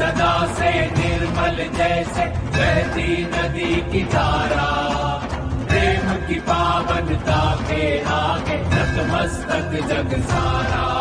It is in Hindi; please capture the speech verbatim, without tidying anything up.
सदा से निर्मल जैसे बहती नदी की धारा, प्रेम की पावनता के आगे नतमस्तक जग सारा।